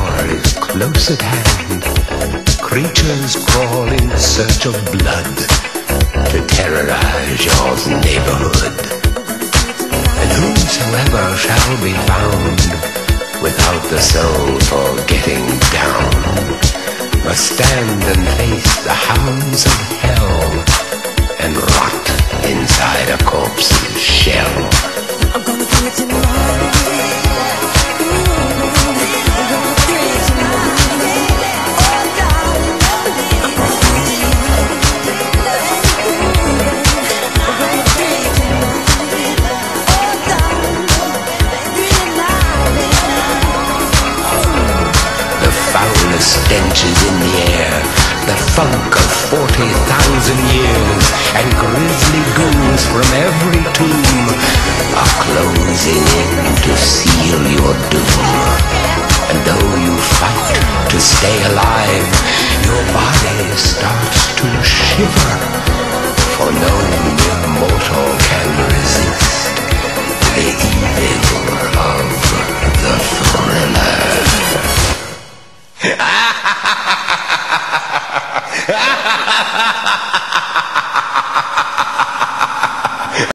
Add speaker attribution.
Speaker 1: hour is close at hand. Creatures crawl in search of blood to terrorize your neighborhood. And whosoever shall be found without the soul for getting down must stand and face the hounds of hell and rot inside a corpse's shell.
Speaker 2: I'm gonna bring it to life.
Speaker 1: Stench is in the air, the funk of 40,000 years, and grisly ghouls from every tomb are closing in to seal your doom. And though you fight to stay alive, your body starts to shiver, for no mere mortal can resist the evil of the Thriller. Ha ha ha ha ha!